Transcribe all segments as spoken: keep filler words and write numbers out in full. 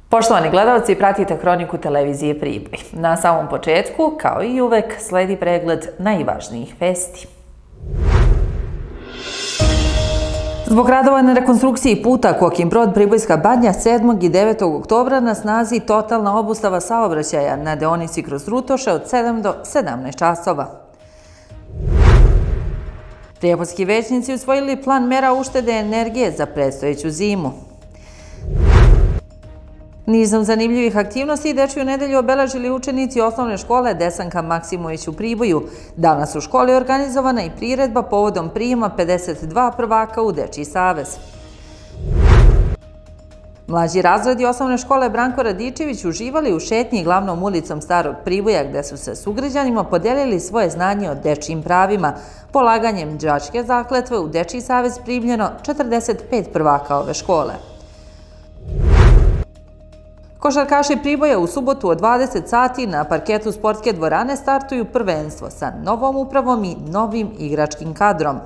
Poštovani gledalci, pratite Hroniku televizije Priboj. Na samom početku, kao i uvek, sledi pregled najvažnijih vesti. Zbog radova na rekonstrukciji puta Kokin Brod-Pribojska Banja sedmog i devetog oktobra na snazi totalna obustava saobraćaja na deonici kroz Rutoše od sedam do sedamnaest časova. Prijepoljski većnici usvojili plan mera uštede energije za predstojeću zimu. Nizom zanimljivih aktivnosti Dečiju nedelju obeležili učenici osnovne škole Desanka Maksimović u Priboju. Danas u školi je organizovana i priredba povodom prijema pedeset dva prvaka u Dečiji savez. Mlađi razredi osnovne škole Branko Radičević uživali u šetnji glavnom ulicom Starog Priboja, gde su se sugrađanima podelili svoje znanje o dečijim pravima. Polaganjem đačke zakletve u Dečiji savez primljeno četrdeset pet prvaka ove škole. Košarkaši Priboja u subotu od dvadeset sati na parketu sportske dvorane startuju prvenstvo sa novom upravom i novim igračkim kadrom.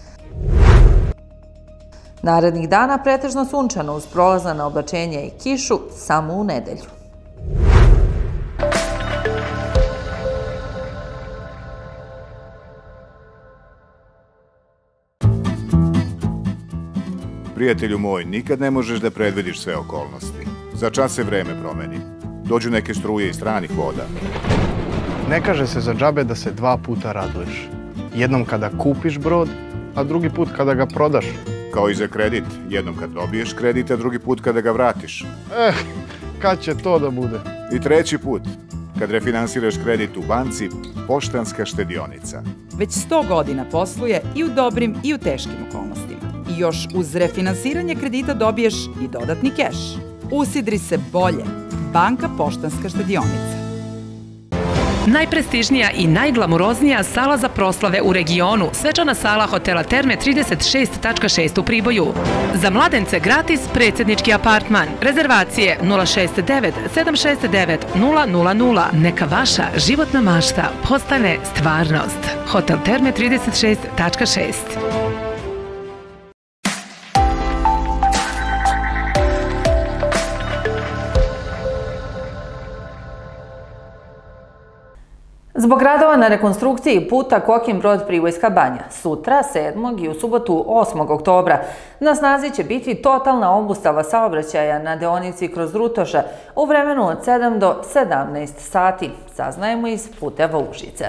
Narednih dana pretežno sunčano uz prolazna oblačenja i kišu samo u nedelju. Prijatelju moj, nikad ne možeš da predvidiš sve okolnosti. Za čas se vreme promeni. Dođu neke struje iz stranih voda. Ne kaže se za džabe da se dva puta raduješ. Jednom kada kupiš brod, a drugi put kada ga prodaš. Kao i za kredit. Jednom kad dobiješ kredit, a drugi put kada ga vratiš. Eh, kad će to da bude? I treći put, kad refinansiraš kredit u banci, Poštanska štedionica. Već sto godina posluje i u dobrim i u teškim okolnostima. I još uz refinansiranje kredita dobiješ i dodatni keš. Usidri se bolje. Banka Poštanska štedionica. Najprestižnija i najglamuroznija sala za proslave u regionu. Svečana sala hotela Terme trideset šest tačka šest u Priboju. Za mladence gratis predsjednički apartman. Rezervacije nula šest devet sedam šest devet nula nula nula. Neka vaša životna mašta postane stvarnost. Hotel Terme trideset šest tačka šest. Zbog radova na rekonstrukciji puta Kokin Brod-Pribojska Banja, sutra, sedmog i u subotu, osmog oktobra, na snazi će biti totalna obustava saobraćaja na deonici kroz Rutoše u vremenu od sedam do sedamnaest sati, saznajemo iz Puteva Užice.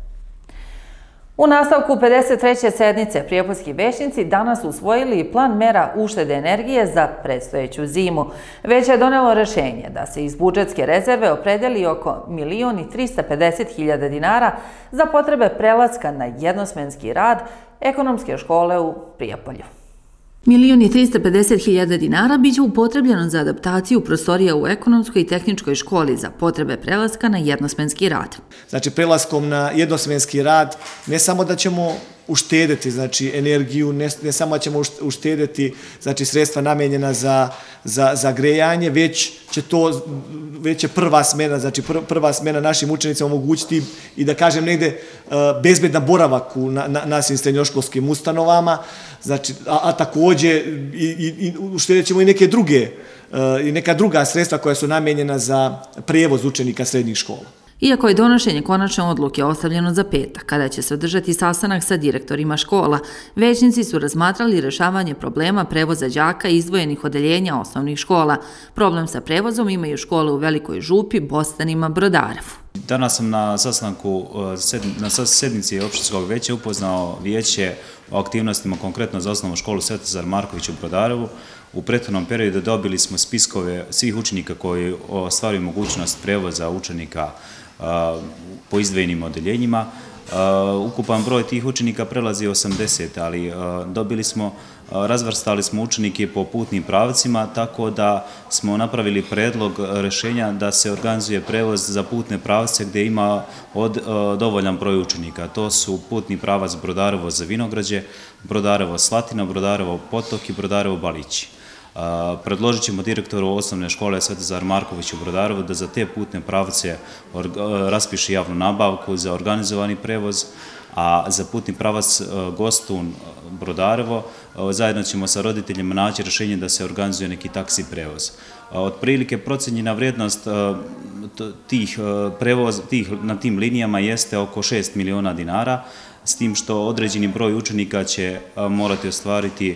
U nastavku pedeset treće sednice prijepoljski većnici danas usvojili plan mera uštede energije za predstojeću zimu. Veće je donelo rešenje da se iz budžetske rezerve opredeli oko milion i trista pedeset hiljada dinara za potrebe prelaska na jednosmenski rad ekonomske škole u Prijepolju. Milion i trista pedeset hiljada dinara biće upotrebljeno za adaptaciju prostorija u ekonomskoj i tehničkoj školi za potrebe prelaska na jednosmenski rad. Znači, prelaskom na jednosmenski rad ne samo da ćemo uštedeti, znači, energiju, ne, ne samo da ćemo uštedeti, znači, sredstva namenjena za, za, za grejanje, već će to, već će prva smena, znači, pr, prva smena našim učenicima omogućiti i da kažem negde uh, bezbedan boravak u na, na, našim srednjoškolskim ustanovama, znači, a, a takođe i, i, i uštedit ćemo i neke druge, uh, i neka druga sredstva koja su namenjena za prijevoz učenika srednjih škola. Iako je donošenje konačne odluke ostavljeno za petak, kada će se održati sastanak sa direktorima škola, većnici su razmatrali rešavanje problema prevoza đaka izdvojenih odeljenja osnovnih škola. Problem sa prevozom imaju škole u Velikoj Župi, Bostanima, Brodarevu. Danas sam na sastanku, na sednici opštinskog veća upoznao vijeće o aktivnostima konkretno za osnovnu školu Svetozar Marković u Brodarevu. U prethodnom periodu dobili smo spiskove svih učenika koji ostvaruju mogućnost prevoza učenika po izdvojenim odeljenjima. Ukupan broj tih učenika prelazi osamdeset, ali dobili smo, razvrstali smo učenike po putnim pravcima, tako da smo napravili predlog rešenja da se organizuje prevoz za putne pravce gde ima od, dovoljan broj učenika. To su putni pravac Brodarevo za Vinograđe, Brodarevo Slatina, Brodarevo Potok i Brodarevo Balići. Predložit ćemo direktoru osnovne škole Svetozar Marković u Brodarevu da za te putne pravce raspiše javnu nabavku za organizovani prevoz, a za putni pravac Gostun-Brodarevo zajedno ćemo sa roditeljima naći rješenje da se organizuje neki taksi prevoz. Otprilike procenjena vrijednost tih prevoza na tim linijama jeste oko šest miliona dinara, s tim što određeni broj učenika će morati ostvariti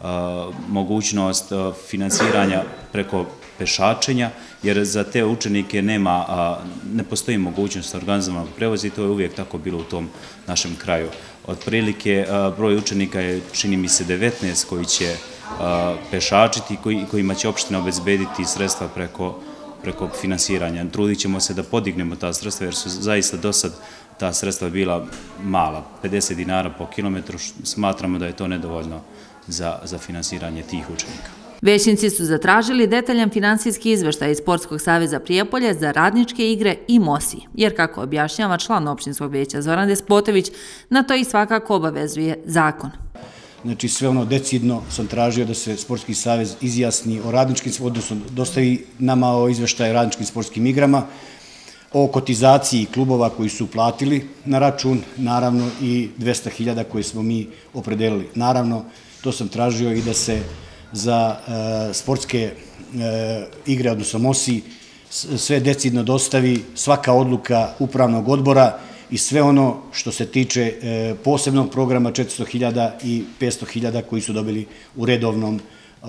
mogućnost finansiranja preko pešačenja, jer za te učenike nema, ne postoji mogućnost organizovanog prevoza i to je uvijek tako bilo u tom našem kraju. Otprilike broj učenika je, čini mi se, devetnaest koji će pešačiti i kojima će opština obezbediti sredstva preko, preko finansiranja. Trudit ćemo se da podignemo ta sredstva jer su zaista do sad ta sredstva bila mala, pedeset dinara po kilometru, smatramo da je to nedovoljno za, za finansiranje tih učenika. Većnici su zatražili detaljan finansijski izveštaj iz Sportskog saveza Prijepolje za radničke igre i MOSI, jer kako objašnjava član opštinskog veća Zoran Despotović, na to i svakako obavezuje zakon. Znači sve ono decidno sam tražio da se Sportski savez izjasni o radničkim, odnosno dostavi nama o izveštaje radničkim sportskim igrama, o kotizaciji klubova koji su platili na račun, naravno i dvesta hiljada koje smo mi opredelili. Naravno, to sam tražio i da se za sportske igre, odnosno MOSI, sve decidno dostavi svaka odluka upravnog odbora i sve ono što se tiče posebnog programa četiristo hiljada i petsto hiljada koji su dobili u redovnom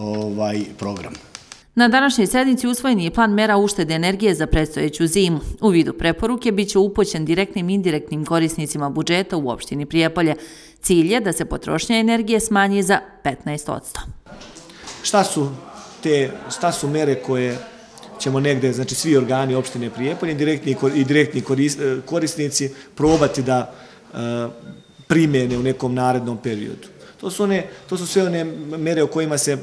programu. Na današnjoj sednici usvojen je plan mera uštede energije za predstojeću zimu. U vidu preporuke biće upućen direktnim i indirektnim korisnicima budžeta u opštini Prijepolje. Cilj je da se potrošnja energije smanji za petnaest posto. Šta su te, šta su mere koje ćemo negde, znači svi organi opštine Prijepolje i direktni korisnici probati da primene u nekom narednom periodu. To su, one, to su sve one mere o kojima se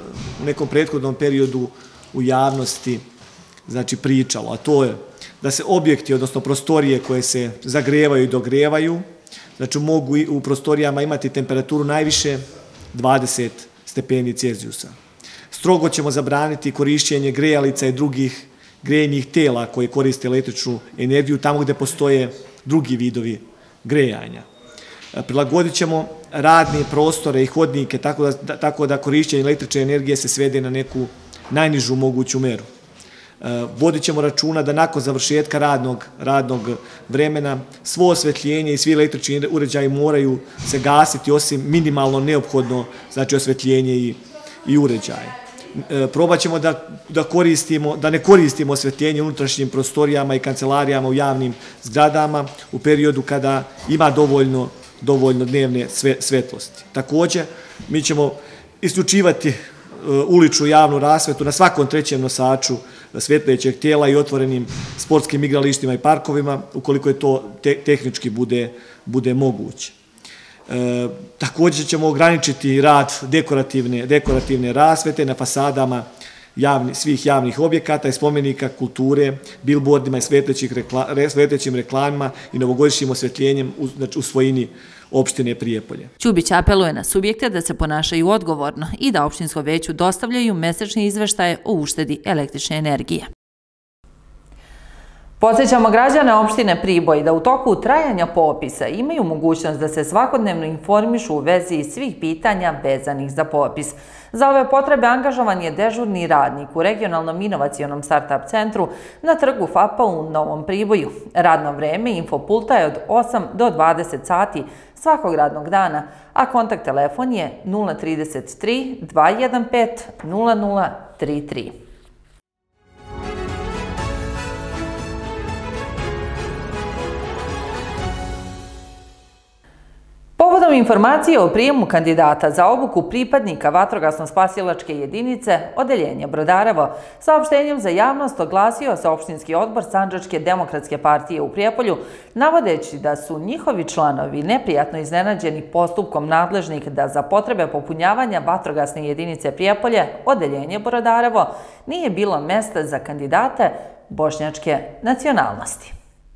u nekom prethodnom periodu u javnosti znači pričalo, a to je da se objekti, odnosno prostorije koje se zagrevaju i dogrevaju, znači mogu u prostorijama imati temperaturu najviše dvadeset stepeni Celzijusa. Strogo ćemo zabraniti korišćenje grejalica i drugih grejnih tela koje koriste električnu energiju tamo gde postoje drugi vidovi grejanja. Prilagodit ćemo radne prostore i hodnike tako da, tako da korišćenje električne energije se svede na neku najnižu moguću meru. Vodit ćemo računa da nakon završetka radnog, radnog vremena svo osvetljenje i svi električni uređaji moraju se gasiti osim minimalno neophodno, znači osvetljenje i, i uređaje. Probat ćemo da, da, koristimo, da ne koristimo osvetljenje u unutrašnjim prostorijama i kancelarijama u javnim zgradama u periodu kada ima dovoljno dovoljno dnevne svetlosti. Također, mi ćemo isključivati uličnu javnu rasvetu na svakom trećem nosaču svetlećeg tijela i otvorenim sportskim igralištima i parkovima, ukoliko je to te, tehnički bude, bude moguće. E, također ćemo ograničiti rad dekorativne, dekorativne rasvete na fasadama javni, svih javnih objekata i spomenika kulture, bilbordima i svetlećim reklamima i novogodišnjim osvetljenjem u, znači, u svojini opštine Prijepolje. Ćubić apeluje na subjekte da se ponašaju odgovorno i da opštinskom veću dostavljaju mesečne izveštaje o uštedi električne energije. Podsjećamo građane opštine Priboj da u toku trajanja popisa imaju mogućnost da se svakodnevno informišu u vezi svih pitanja vezanih za popis. Za ove potrebe angažovan je dežurni radnik u regionalnom inovacionom start-up centru na trgu F A P-a u Novom Priboju. Radno vreme infopulta je od osam do dvadeset sati svakog radnog dana, a kontakt telefon je nula trideset tri dva jedan pet nula nula tri tri. Povodom informacije o prijemu kandidata za obuku pripadnika vatrogasno-spasilačke jedinice Odeljenja Brodarevo, saopštenjem za javnost oglasio se opštinski odbor Sandžačke demokratske partije u Prijepolju, navodeći da su njihovi članovi neprijatno iznenađeni postupkom nadležnih da za potrebe popunjavanja vatrogasne jedinice Prijepolje Odeljenje Brodarevo nije bilo mesta za kandidate bošnjačke nacionalnosti.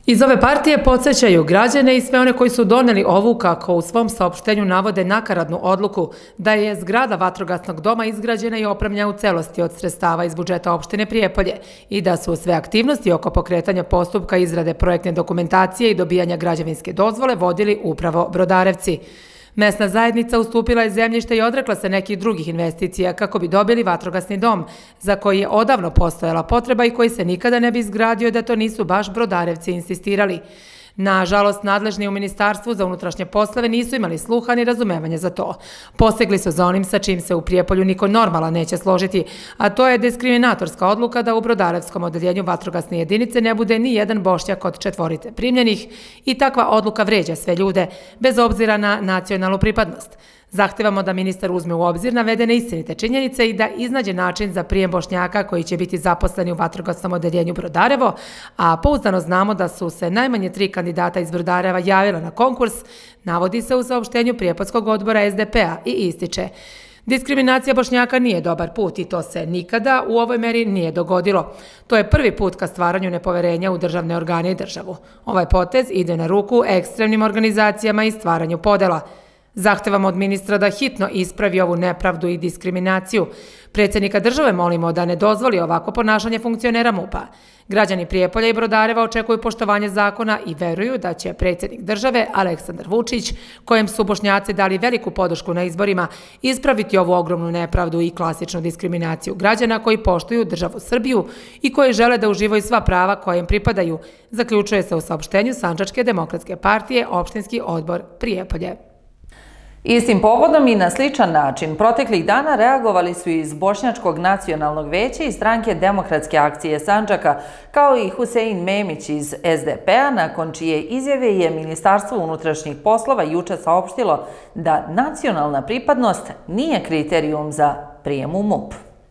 Iz ove partije podsjećaju građane i sve one koji su doneli ovu, kako u svom saopštenju navode, nakaradnu odluku da je zgrada vatrogasnog doma izgrađena i opremljena u celosti od sredstava iz budžeta opštine Prijepolje i da su sve aktivnosti oko pokretanja postupka izrade projektne dokumentacije i dobijanja građevinske dozvole vodili upravo Brodarevci. Mesna zajednica ustupila je zemljište i odrekla se nekih drugih investicija kako bi dobili vatrogasni dom, za koji je odavno postojala potreba i koji se nikada ne bi izgradio da to nisu baš Brodarevci insistirali. Nažalost, nadležni u Ministarstvu za unutrašnje poslove nisu imali sluha ni razumevanja za to. Posegli su za onim sa čim se u Prijepolju niko normalan neće složiti, a to je diskriminatorska odluka da u Brodarevskom odeljenju vatrogasne jedinice ne bude ni jedan Bošnjak od četvorice primljenih i takva odluka vređa sve ljude, bez obzira na nacionalnu pripadnost. Zahtevamo da ministar uzme u obzir navedene istinite činjenice i da iznađe način za prijem Bošnjaka koji će biti zaposleni u vatrogasnom odeljenju Brodarevo, a pouzdano znamo da su se najmanje tri kandidata iz Brodareva javila na konkurs, navodi se u saopštenju Prijepoljskog odbora es de pe a i ističe: diskriminacija Bošnjaka nije dobar put i to se nikada u ovoj meri nije dogodilo. To je prvi put ka stvaranju nepoverenja u državne organe i državu. Ovaj potez ide na ruku ekstremnim organizacijama i stvaranju podela. Zahtevamo od ministra da hitno ispravi ovu nepravdu i diskriminaciju. Predsjednika države molimo da ne dozvoli ovako ponašanje funkcionera MUP-a. Građani Prijepolja i Brodareva očekuju poštovanje zakona i veruju da će predsjednik države Aleksandar Vučić, kojem su Bošnjaci dali veliku podršku na izborima, ispraviti ovu ogromnu nepravdu i klasičnu diskriminaciju građana koji poštuju državu Srbiju i koji žele da uživaju sva prava koja im pripadaju, zaključuje se u saopštenju Sandžačke demokratske partije opštinski odbor Prijepolje. Istim povodom i na sličan način proteklih dana reagovali su iz Bošnjačkog nacionalnog veća i stranke Demokratske akcije Sandžaka, kao i Husein Memić iz es de pe a, nakon čije izjave je Ministarstvo unutrašnjih poslova juče saopštilo da nacionalna pripadnost nije kriterijum za prijem u MUP.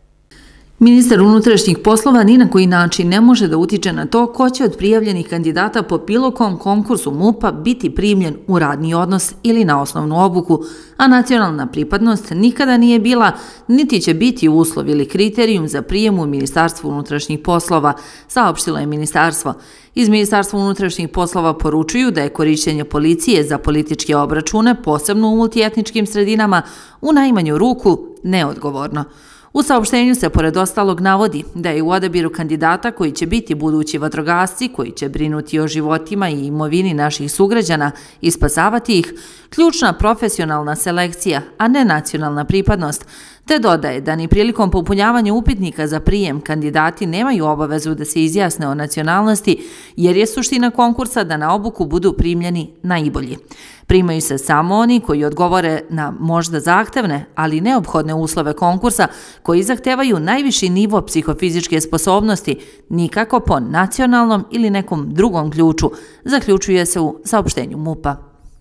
Ministar unutrašnjih poslova ni na koji način ne može da utiče na to ko će od prijavljenih kandidata po bilo kom konkursu MUP-a biti primljen u radni odnos ili na osnovnu obuku, a nacionalna pripadnost nikada nije bila, niti će biti uslov ili kriterijum za prijem u Ministarstvu unutrašnjih poslova, saopštilo je ministarstvo. Iz Ministarstva unutrašnjih poslova poručuju da je korišćenje policije za političke obračune, posebno u multietničkim sredinama, u najmanju ruku neodgovorno. U saopštenju se pored ostalog navodi da je u odabiru kandidata koji će biti budući vatrogasci, koji će brinuti o životima i imovini naših sugrađana i spasavati ih, ključna profesionalna selekcija, a ne nacionalna pripadnost, te dodaje da ni prilikom popunjavanja upitnika za prijem kandidati nemaju obavezu da se izjasne o nacionalnosti, jer je suština konkursa da na obuku budu primljeni najbolji. Primaju se samo oni koji odgovore na možda zahtevne, ali neophodne uslove konkursa koji zahtevaju najviši nivo psihofizičke sposobnosti, nikako po nacionalnom ili nekom drugom ključu, zaključuje se u saopštenju MUP-a.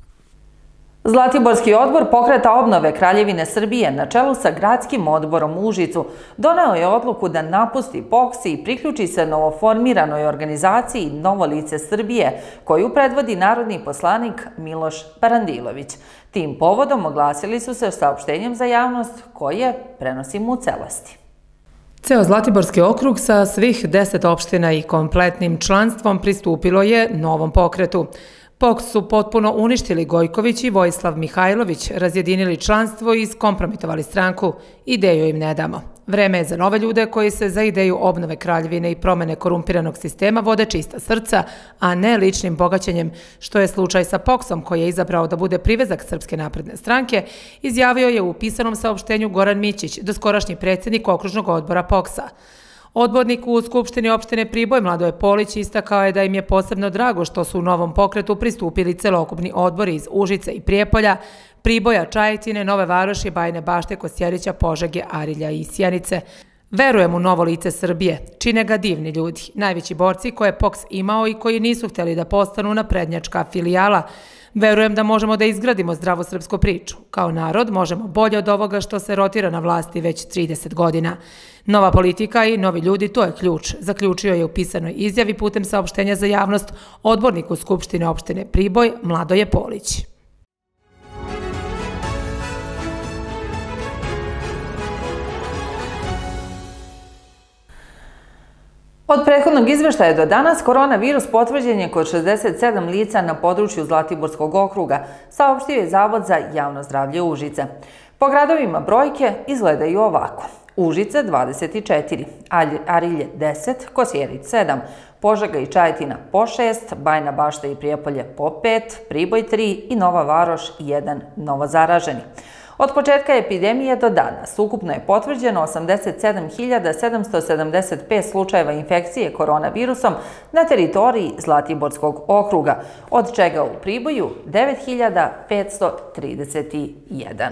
Zlatiborski odbor pokreta obnove Kraljevine Srbije na čelu sa gradskim odborom u Užicu doneo je odluku da napusti P O K S i priključi se novoformiranoj organizaciji Novo lice Srbije, koju predvodi narodni poslanik Miloš Parandilović. Tim povodom oglasili su se saopštenjem za javnost koje prenosimo u celosti. Ceo Zlatiborski okrug sa svih deset opština i kompletnim članstvom pristupilo je novom pokretu. P O K S su potpuno uništili Gojković i Vojislav Mihajlović, razjedinili članstvo i iskompromitovali stranku. Ideju im ne damo. Vreme je za nove ljude koji se za ideju obnove Kraljevine i promene korumpiranog sistema vode čista srca, a ne ličnim bogaćenjem, što je slučaj sa P O K S-om koji je izabrao da bude privezak Srpske napredne stranke, izjavio je u pisanom saopštenju Goran Mićić, doskorašnji predsjednik okružnog odbora P O K S-a. Odbornik u Skupštini opštine Priboj Mladoje Polić istakao je da im je posebno drago što su u novom pokretu pristupili celokupni odbori iz Užice i Prijepolja, Priboja, Čajetine, Nove Varoši, Bajine Bašte, Kosjerića, Požege, Arilja i Sjenice. Verujem u Novo lice Srbije, čine ga divni ljudi, najveći borci koje je P O K S imao i koji nisu htjeli da postanu naprednjačka filijala. Verujem da možemo da izgradimo zdravu srpsku priču. Kao narod možemo bolje od ovoga što se rotira na vlasti već trideset godina. Nova politika i novi ljudi, to je ključ, zaključio je u pisanoj izjavi putem saopštenja za javnost odbornik u Skupštine opštine Priboj Mladoje Polić. Od prethodnog izveštaja do danas koronavirus potvrđen je kod šezdeset sedam lica na području Zlatiborskog okruga, saopštio je Zavod za javno zdravlje Užice. Po gradovima brojke izgledaju ovako. Užice dvadeset četiri, Arilje deset, Kosjerić sedam, Požega i Čajetina po šest, Bajina Bašta i Prijepolje po pet, Priboj tri i Nova Varoš jedan novozaraženi. Od početka epidemije do danas ukupno je potvrđeno osamdeset sedam hiljada sedamsto sedamdeset pet slučajeva infekcije koronavirusom na teritoriji Zlatiborskog okruga, od čega u Priboju devet hiljada petsto trideset jedan.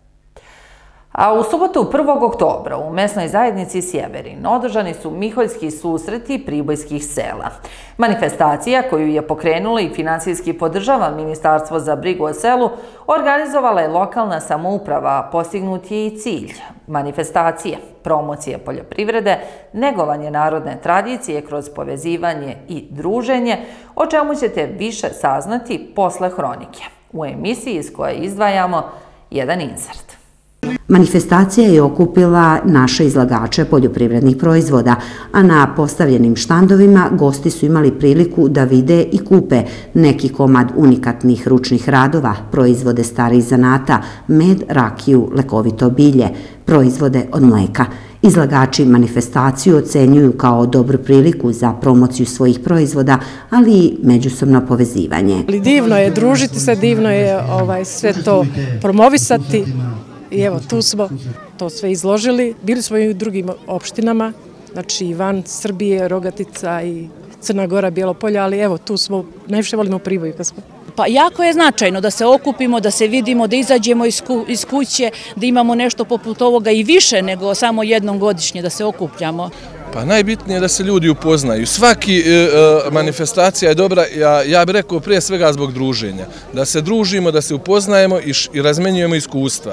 A u subotu prvog oktobra u mesnoj zajednici Sjeverin održani su miholjski susreti pribojskih sela. Manifestacija koju je pokrenula i finansijski podržava Ministarstvo za brigu o selu organizovala je lokalna samouprava, a postignut je i cilj manifestacije, promocije poljoprivrede, negovanje narodne tradicije kroz povezivanje i druženje, o čemu ćete više saznati posle hronike, u emisiji iz koje izdvajamo jedan insert. Manifestacija je okupila naše izlagače poljoprivrednih proizvoda, a na postavljenim štandovima gosti su imali priliku da vide i kupe neki komad unikatnih ručnih radova, proizvode starih zanata, med, rakiju, lekovito bilje, proizvode od mleka. Izlagači manifestaciju ocenjuju kao dobru priliku za promociju svojih proizvoda, ali i međusobno povezivanje. Divno je družiti se, divno je sve to promovisati. I evo, tu smo to sve izložili. Bili smo i u drugim opštinama, znači i van Srbije, Rogatica i Crna Gora, Bjelopolje, ali evo, tu smo, najviše volimo Priboju kad smo. Pa jako je značajno da se okupimo, da se vidimo, da izađemo iz kuće, da imamo nešto poput ovoga i više nego samo jednom godišnje da se okupljamo. Pa najbitnije je da se ljudi upoznaju. Svaki manifestacija je dobra, ja bih rekao prije svega zbog druženja. Da se družimo, da se upoznajemo i razmenjujemo iskustva.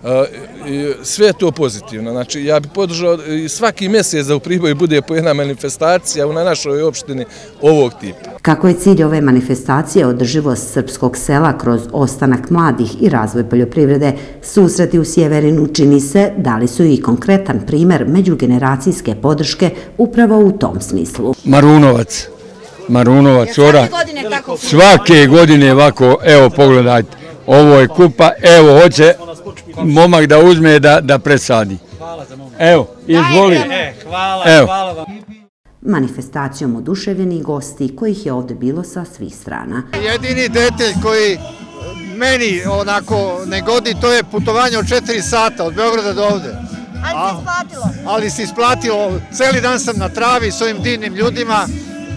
Sve je to pozitivno. Znači, ja bih podržao svaki mjesec da u Priboju bude po jedna manifestacija na našoj opštini ovog tipa. Kako je cilj ove manifestacije održivost srpskog sela kroz ostanak mladih i razvoj poljoprivrede, susreti u Sjeverinu, čini se, dali su i konkretan primer međugeneracijske podrške upravo u tom smislu. Marunovac, Marunovac, Ora, svake godine ovako, evo pogledajte, ovo je kupa, evo hoće momak da uzme da presadi. Evo, izvoli. Hvala, hvala vam. Manifestacijom oduševljeni gosti kojih je ovdje bilo sa svih strana. Jedini detalj koji meni onako ne godi, to je putovanje od četiri sata od Beograda do ovde. Ali se isplatilo. Ali se isplatilo. Celi dan sam na travi s ovim divnim ljudima,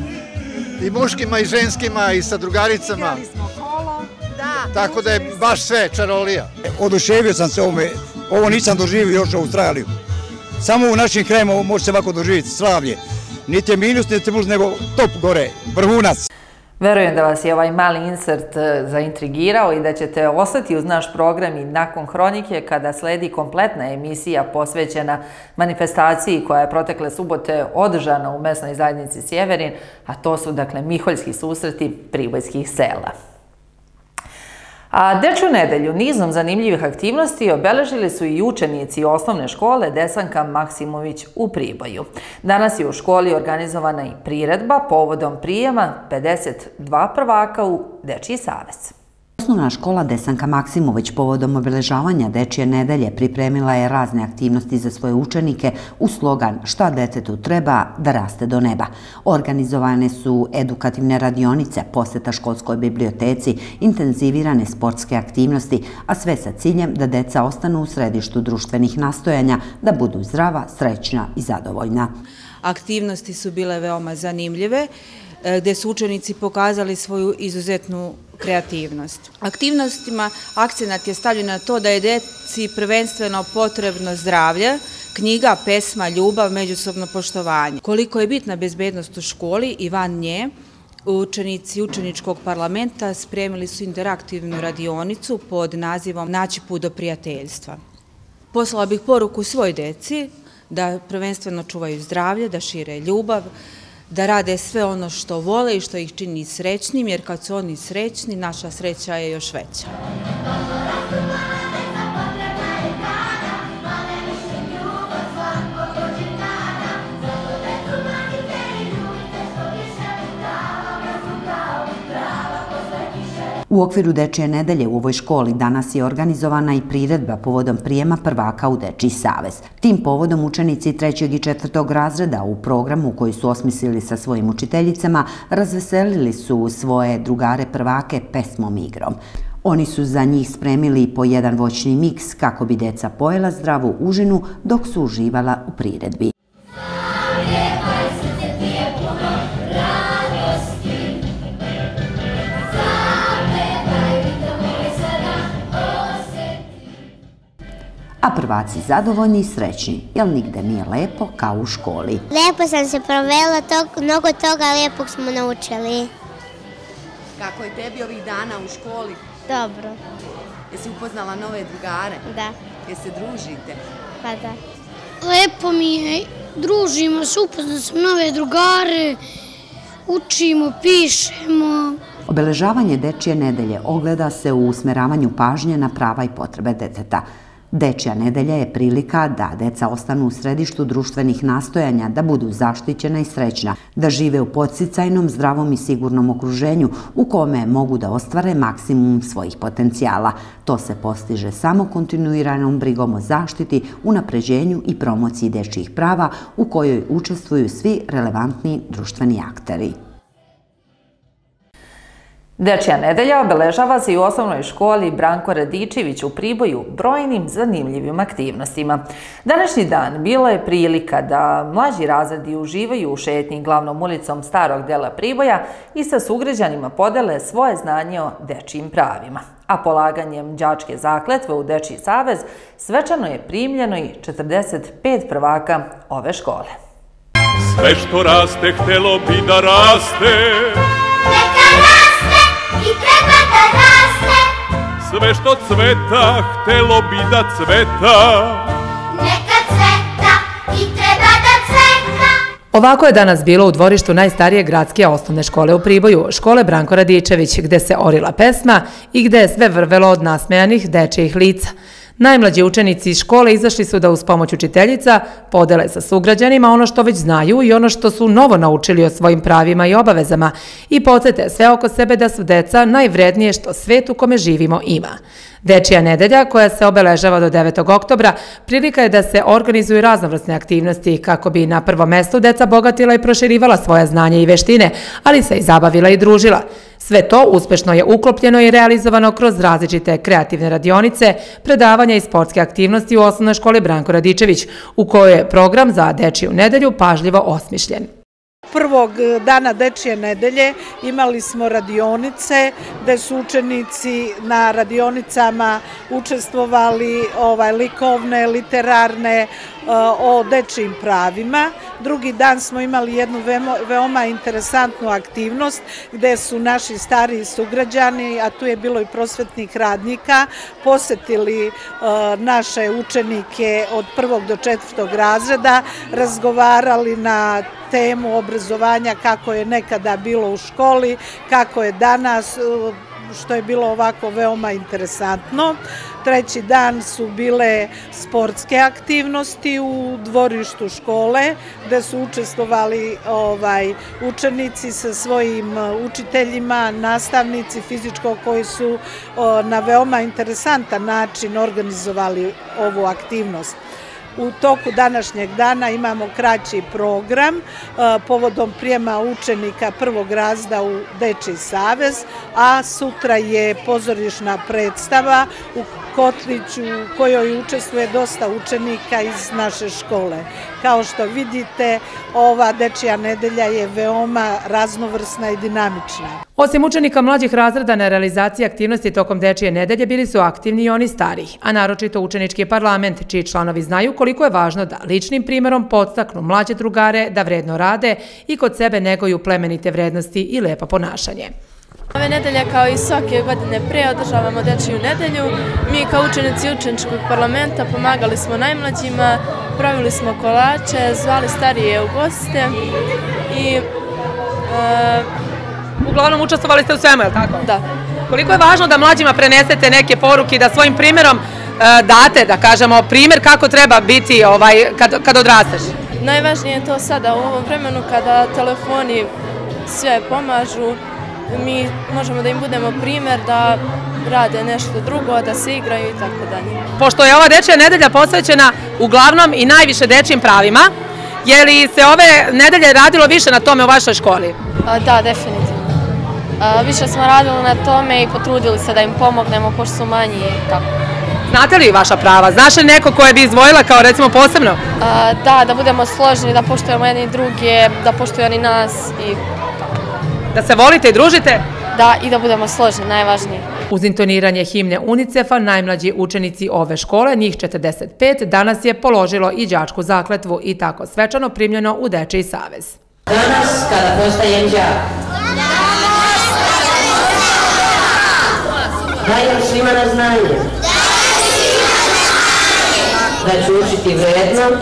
i muškima i ženskima i sa drugaricama. Igrali smo kolo. Tako da je baš sve čarolija. Oduševio sam se ovome, ovo nisam doživio još u Australiju. Samo u našim krajima može se ovako doživjeti slavlje. Niti je minus, niti je plus, nego top gore, vrhunac. Verujem da vas je ovaj mali insert zaintrigirao i da ćete ostati uz naš program i nakon hronike kada sledi kompletna emisija posvećena manifestaciji koja je protekle subote održana u mesnoj zajednici Sjeverin, a to su dakle miholjski susreti pribojskih sela. A Dečju nedelju nizom zanimljivih aktivnosti obeležili su i učenici osnovne škole Desanka Maksimović u Priboju. Danas je u školi organizovana i priredba povodom prijema pedeset dva prvaka u Dečji savez. Osnovna škola Desanka Maksimović povodom obeležavanja Dečje nedelje pripremila je razne aktivnosti za svoje učenike u slogan "Šta detetu treba da raste do neba". Organizovane su edukativne radionice, poseta školskoj biblioteci, intenzivirane sportske aktivnosti, a sve sa ciljem da deca ostanu u središtu društvenih nastojanja, da budu zdrava, srećna i zadovoljna. Aktivnosti su bile veoma zanimljive, gde su učenici pokazali svoju izuzetnu kreativnost. Aktivnostima akcenat je stavljen na to da je deci prvenstveno potrebno zdravlje, knjiga, pesma, ljubav, međusobno poštovanje. Koliko je bitna bezbednost u školi i van nje, učenici učeničkog parlamenta spremili su interaktivnu radionicu pod nazivom "Naći put do prijateljstva". Poslala bih poruku svoj deci da prvenstveno čuvaju zdravlje, da šire ljubav, da rade sve ono što vole i što ih čini srećnim, jer kad su oni srećni, naša sreća je još veća. U okviru Dečije nedelje u ovoj školi danas je organizovana i priredba povodom prijema prvaka u Dečiji savez. Tim povodom učenici trećeg i četvrtog razreda u programu koji su osmislili sa svojim učiteljicama razveselili su svoje drugare prvake pesmom i igrom. Oni su za njih spremili po jedan voćni miks kako bi deca pojela zdravu užinu dok su uživala u priredbi. A prvaci zadovoljni i srećni, jer nigde nije lepo kao u školi. Lepo sam se provela, mnogo toga lijepog smo naučili. Kako je tebi ovih dana u školi? Dobro. Jesi upoznala nove drugare? Da. Jesi se družite? Pa da. Lepo mi je, družimo se, upoznala sam nove drugare, učimo, pišemo. Obeležavanje Dečije nedelje ogleda se u usmeravanju pažnje na prava i potrebe deteta. Dečija nedelja je prilika da deca ostanu u središtu društvenih nastojanja, da budu zaštićena i srećna, da žive u podsticajnom, zdravom i sigurnom okruženju u kome mogu da ostvare maksimum svojih potencijala. To se postiže samo kontinuiranom brigom o zaštiti, unapređenju i promociji dečijih prava u kojoj učestvuju svi relevantni društveni akteri. Dečija nedelja obeležava se i u osnovnoj školi Branko Radičević u Priboju brojnim zanimljivim aktivnostima. Današnji dan bila je prilika da mlađi razredi uživaju u šetnji glavnom ulicom starog dela Priboja i sa sugrađanima podele svoje znanje o dečijim pravima. A polaganjem đačke zakletve u Dečiji savez svečano je primljeno i četrdeset pet prvaka ove škole. Sve što raste htelo bi da raste, i treba da raste. Sve što cveta, htelo bi da cveta. Neka cveta i treba da cveta. Ovako je danas bilo u dvorištu najstarije gradske osnovne škole u Priboju, škole Branko Radičević, gde se orila pesma i gde je sve vrvelo od nasmejanih dečijih lica. Najmlađi učenici iz škole izašli su da uz pomoć učiteljica podele sa sugrađanima ono što već znaju i ono što su novo naučili o svojim pravima i obavezama i podsjete sve oko sebe da su deca najvrednije što svet u kome živimo ima. Dečija nedelja, koja se obeležava do devetog oktobra, prilika je da se organizuju raznovrsne aktivnosti kako bi na prvom mestu deca bogatila i proširivala svoja znanja i veštine, ali se i zabavila i družila. Sve to uspešno je uklopljeno i realizovano kroz različite kreativne radionice, predavanja i sportske aktivnosti u osnovnoj školi Branko Radičević, u kojoj je program za Dečiju nedelju pažljivo osmišljen. Prvog dana Dečije nedelje imali smo radionice gde su učenici na radionicama učestvovali ovaj, likovne, literarne o dečijim pravima. Drugi dan smo imali jednu veoma interesantnu aktivnost gde su naši stariji sugrađani, a tu je bilo i prosvetnih radnika, posetili naše učenike od prvog do četvrtog razreda, razgovarali na temu obrazovanja kako je nekada bilo u školi, kako je danas, što je bilo ovako veoma interesantno. Treći dan su bile sportske aktivnosti u dvorištu škole, gde su učestvovali ovaj, učenici sa svojim učiteljima, nastavnici fizičkog koji su o, na veoma interesantan način organizovali ovu aktivnost. U toku današnjeg dana imamo kraći program povodom prijema učenika prvog razreda u Dečiji savez, a sutra je pozorišna predstava u Kotliću u kojoj učestvuje dosta učenika iz naše škole. Kao što vidite, ova Dečija nedelja je veoma raznovrsna i dinamična. Osim učenika mlađih razreda na realizaciji aktivnosti tokom Dečije nedelje bili su aktivni i oni stariji, a naročito učenički parlament, čiji članovi znaju koliko je važno da ličnim primjerom podstaknu mlađe drugare da vredno rade i kod sebe neguju plemenite vrednosti i lepa ponašanje. Ove nedelje, kao i svake godine pre, održavamo Dečiju nedelju. Mi kao učenici učeničkog parlamenta pomagali smo najmlađima, pravili smo kolače, zvali starije u goste i... E, Uglavnom učestvovali ste u svemu, je li tako? Da. Koliko je važno da mlađima prenesete neke poruke i da svojim primjerom e, date, da kažemo, primjer kako treba biti ovaj, kad, kad odrasteš? Najvažnije je to sada u ovom vremenu kada telefoni sve pomažu mi možemo da im budemo primjer da rade nešto drugo, da se igraju i tako dalje. Pošto je ova dečja nedelja posvećena uglavnom i najviše dečjim pravima, je li se ove nedelje radilo više na tome u vašoj školi? Da, definitivno. Više smo radili na tome i potrudili se da im pomognemo, pošto su manji i tako. Znate li vaša prava? Znaš li neko koje bi izdvojila kao recimo posebno? Da, da budemo složni, da poštujemo jedni druge, da poštuju oni nas i tako. Da se volite i družite? Da, i da budemo složni, najvažnije. Uz intoniranje himne UNICEF-a, najmlađi učenici ove škole, njih četrdeset pet, danas je položilo i đačku zakletvu i tako svečano primljeno u Dečiji savez. Danas, kada postajem đak, dajem svima na znanje da ću učiti vredno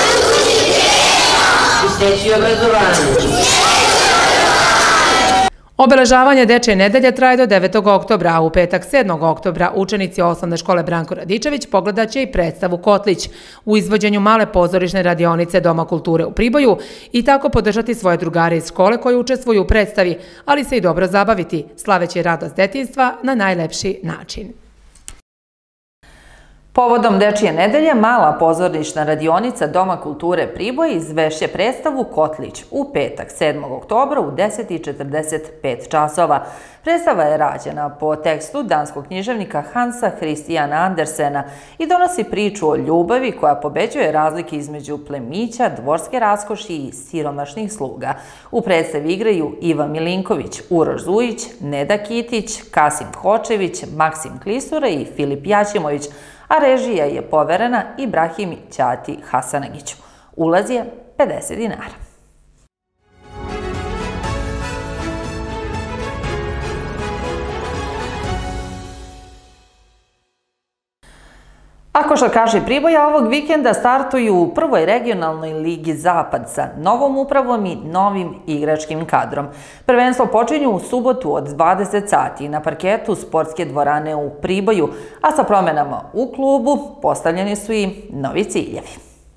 i steći obrazovanje. Obeležavanje Dečje nedelje traje do devetog oktobra, a u petak sedmog oktobra učenici osnovne škole Branko Radičević pogledat će i predstavu Kotlić u izvođenju male pozorišne radionice Doma kulture u Priboju i tako podržati svoje drugare iz škole koji učestvuju u predstavi, ali se i dobro zabaviti, slaveći radost detinjstva na najlepši način. Povodom Dečije nedelje, mala pozorišna radionica Doma kulture Priboj izvešće predstavu Kotlić u petak sedmog oktobra u deset i četrdeset pet časova. Predstava je rađena po tekstu danskog književnika Hansa Christiana Andersena i donosi priču o ljubavi koja pobeđuje razlike između plemića, dvorske raskoši i siromašnih sluga. U predstavi igraju Iva Milinković, Uroš Zujić, Neda Kitić, Kasim Hočević, Maksim Klisura i Filip Jaćimović, a režija je poverena Ibrahimi Ćati Hasanagiću. Ulaz je pedeset dinara. A košarkaši Priboja ovog vikenda startuju u prvoj regionalnoj ligi Zapad sa novom upravom i novim igračkim kadrom. Prvenstvo počinju u subotu od dvadeset sati na parketu sportske dvorane u Priboju, a sa promenama u klubu postavljeni su i novi ciljevi.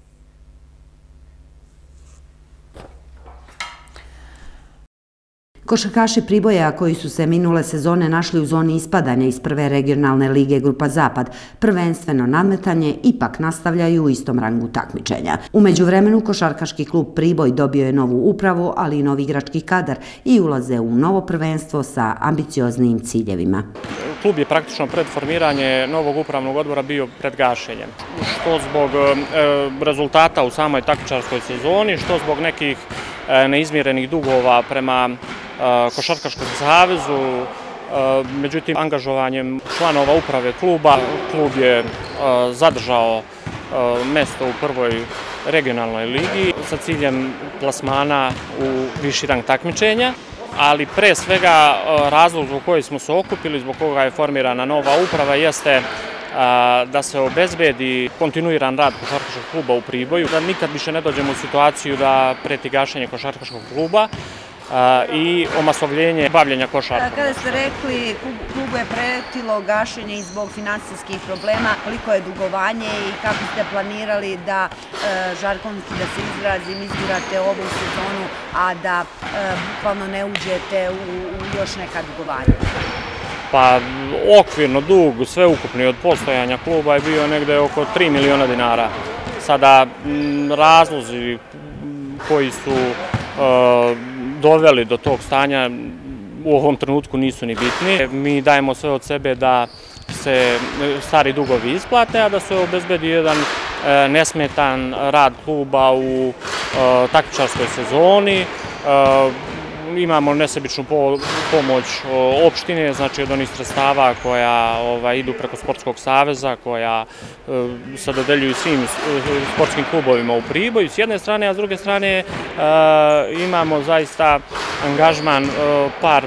Košarkaši Priboja, koji su se minule sezone našli u zoni ispadanja iz prve regionalne lige Grupa Zapad, prvenstveno nadmetanje ipak nastavljaju u istom rangu takmičenja. U međuvremenu košarkaški klub Priboj dobio je novu upravu, ali i novi igrački kadar i ulaze u novo prvenstvo sa ambicioznim ciljevima. Klub je praktično pred formiranje novog upravnog odbora bio pred gašenjem. Što zbog rezultata u samoj takmičarskoj sezoni, što zbog nekih neizmirenih dugova prema Košarkaškom savezu. Međutim, angažovanjem članova uprave kluba, klub je zadržao mesto u prvoj regionalnoj ligi sa ciljem plasmana u viši rang takmičenja, ali pre svega razlog zbog koji smo se okupili, zbog koga je formirana nova uprava, jeste da se obezbedi kontinuiran rad košarkaškog kluba u Priboju, da nikad više ne dođemo u situaciju da preti gašenje košarkaškog kluba i omasovljenje bavljenja košarkom. Kada ste rekli klubu je pretilo gašenje i zbog finansijskih problema, koliko je dugovanje i kako ste planirali da žargonski da se izrazim, izgurate ovu sezonu, a da bukvalno ne uđete u još neka dugovanja? Pa okvirno dug, sveukupni od postojanja kluba je bio negde oko tri miliona dinara. Sada razlozi koji su doveli do tog stanja u ovom trenutku nisu ni bitni. Mi dajemo sve od sebe da se stari dugovi isplate, a da se obezbedi jedan nesmetan rad kluba u takmičarskoj sezoni. Imamo nesebičnu pomoć opštine, znači od onih sredstava koja idu preko Sportskog saveza, koja se dodeljuju svim sportskim klubovima u Priboju s jedne strane, a s druge strane imamo zaista angažman par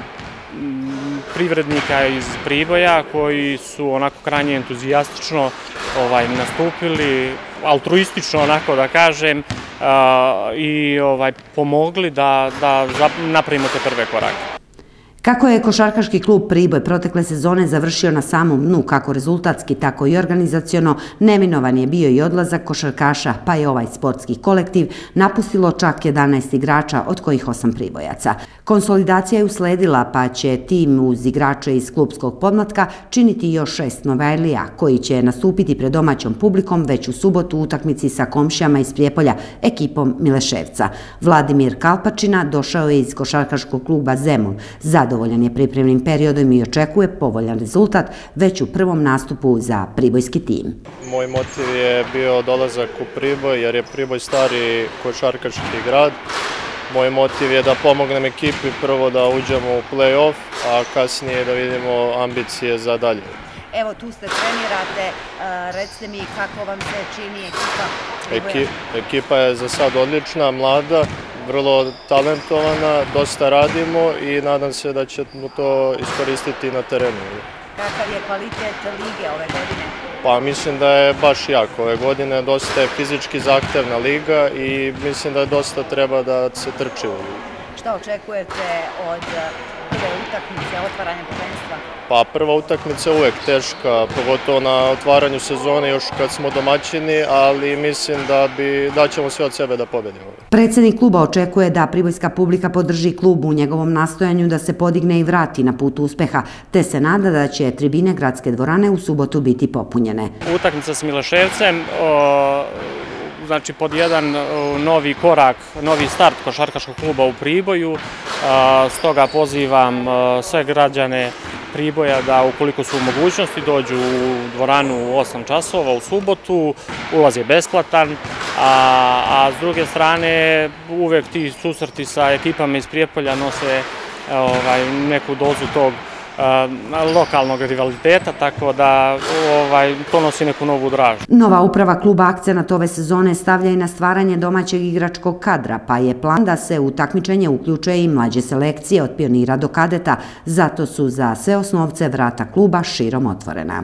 privrednika iz Priboja koji su onako krajnje entuzijastično nastupili, altruistično onako da kažem, i pomogli da napravimo te prve korake. Kako je košarkaški klub Priboj protekle sezone završio na samom dnu, kako rezultatski, tako i organizaciono, neminovan je bio i odlazak košarkaša, pa je ovaj sportski kolektiv napustilo čak jedanaest igrača, od kojih osam pribojaca. Konsolidacija je usledila, pa će tim uz igrače iz klubskog podmlatka činiti još šest Novajlija, koji će nastupiti pred domaćom publikom već u subotu u utakmici sa komšijama iz Prijepolja, ekipom Mileševca. Vladimir Kalpačina došao je iz košarkaškog kluba Zemun. Zadovoljan je pripremnim periodom i očekuje povoljan rezultat već u prvom nastupu za pribojski tim. Moj motiv je bio dolazak u Priboj jer je Priboj stari košarkaški grad. Moj motiv je da pomognem ekipi prvo da uđemo u play-off, a kasnije da vidimo ambicije za dalje. Evo, tu ste, trenirate, recite mi kako vam se čini ekipa? Ekipa je za sad odlična, mlada, vrlo talentovana, dosta radimo i nadam se da ćemo to iskoristiti na terenu. Kakav je kvalitet lige ove godine? Pa mislim da je baš jak. Ove godine dosta je fizički zahtevna liga i mislim da dosta treba da se trči u ligu. Šta očekujete od prve utakmice, otvaranja prvenstva? Pa prva utakmica je uvek teška, pogotovo na otvaranju sezone još kad smo domaćini, ali mislim da bi da ćemo sve od sebe da pobedimo. Predsednik kluba očekuje da pribojska publika podrži klub u njegovom nastojanju da se podigne i vrati na put uspeha, te se nada da će tribine gradske dvorane u subotu biti popunjene. Utakmica s Mileševcem, znači pod jedan novi korak, novi start košarkaškog kluba u Priboju, stoga pozivam sve građane Priboja da ukoliko su u mogućnosti dođu u dvoranu u osam časova u subotu, ulaz je besplatan, a s druge strane uvek ti susreti sa ekipama iz Prijepolja nose neku dozu tog lokalnog rivaliteta, tako da to nosi neku novu dražbu. Nova uprava kluba akcenat ove sezone stavlja i na stvaranje domaćeg igračkog kadra, pa je plan da se u takmičenje uključe i mlađe selekcije od pionira do kadeta, zato su za sve osnovce vrata kluba širom otvorena.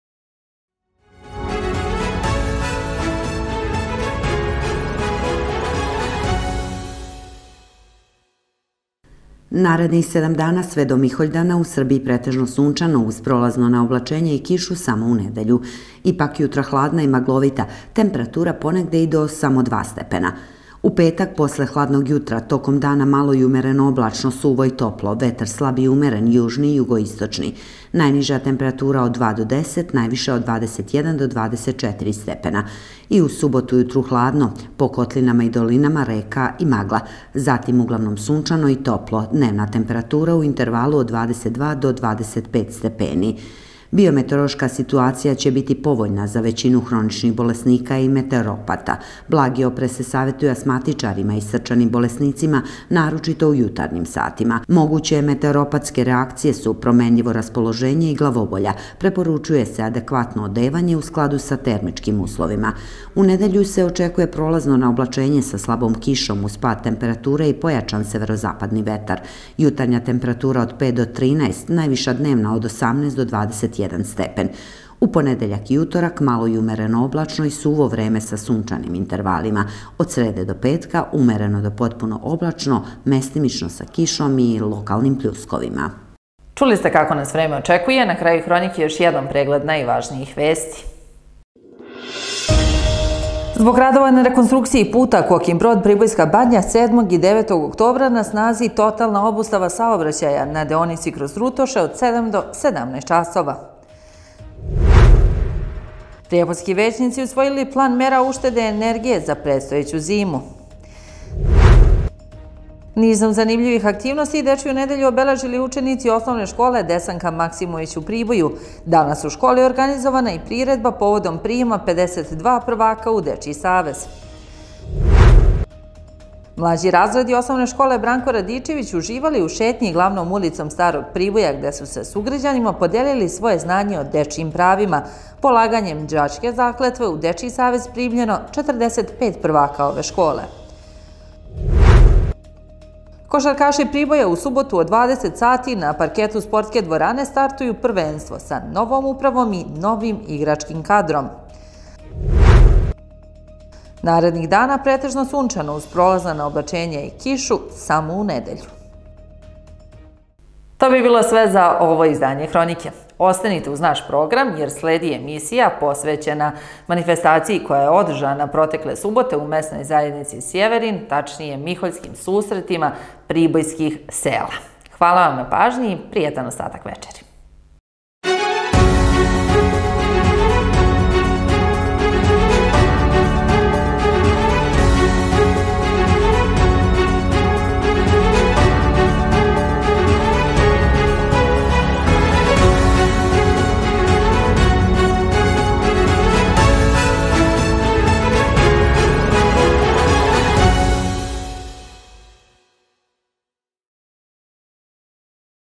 Narednih sedam dana sve do Miholjdana u Srbiji pretežno sunčano uz prolazno naoblačenje i kišu samo u nedelju. Ipak jutra hladna i maglovita, temperatura ponegde i do samo dva stepena. U petak, posle hladnog jutra, tokom dana malo i umereno oblačno, suvo i toplo, vetar slab i umeren, južni i jugoistočni. Najniža temperatura od dva do deset, najviša od dvadeset jedan do dvadeset četiri stepena. I u subotu jutru hladno, po kotlinama i dolinama reka i magla. Zatim uglavnom sunčano i toplo, dnevna temperatura u intervalu od dvadeset dva do dvadeset pet stepeni. Biometeorološka situacija će biti povoljna za većinu hroničnih bolesnika i meteoropata. Blagi oprez se savjetuje asmatičarima i srčanim bolesnicima, naročito u jutarnjim satima. Moguće meteoropatske reakcije su promenljivo raspoloženje i glavobolja. Preporučuje se adekvatno odevanje u skladu sa termičkim uslovima. U nedelju se očekuje prolazno naoblačenje sa slabom kišom uz pad temperature i pojačan severozapadni vetar. Jutarnja temperatura od pet do trinaest, najviša dnevna od osamnaest do dvadeset jedan stepen. U ponedeljak i utorak malo i umereno oblačno i suvo vreme sa sunčanim intervalima. Od srede do petka umereno do potpuno oblačno, mestimično sa kišom i lokalnim pljuskovima. Čuli ste kako nas vreme očekuje, na kraju hronike još jedan pregled najvažnijih vesti. Zbog radova na rekonstrukciji puta Kokin Brod Pribojska Banja sedmog i devetog oktobra na snazi totalna obustava saobraćaja na deonici kroz Rutoše od sedam do sedamnaest časova. Prijepoljski većnici usvojili plan mera uštede energije za predstojeću zimu. Nizom zanimljivih aktivnosti dečju nedelju obeležili učenici osnovne škole Desanka Maksimović u Priboju. Danas u školi je organizovana i priredba povodom prijema pedeset dva prvaka u Dečiji savez. Mlađi razredi osnovne škole Branko Radičević uživali u šetnji glavnom ulicom Starog Priboja gde su se sugrađanima podelili svoje znanje o dečijim pravima. Polaganjem đačke zakletve u Dečiji savez primljeno četrdeset pet prvaka ove škole. Košarkaši Priboja u subotu od dvadeset sati na parketu sportske dvorane startuju prvenstvo sa novom upravom i novim igračkim kadrom. Narednih dana pretežno sunčano uz prolazna naoblačenja i kišu samo u nedelju. To bi bilo sve za ovo izdanje Hronike. Ostanite uz naš program jer sledi emisija posvećena manifestaciji koja je održana protekle subote u mesnoj zajednici Sjeverin, tačnije Miholjskim susretima pribojskih sela. Hvala vam na pažnji i prijetan ostatak večeri.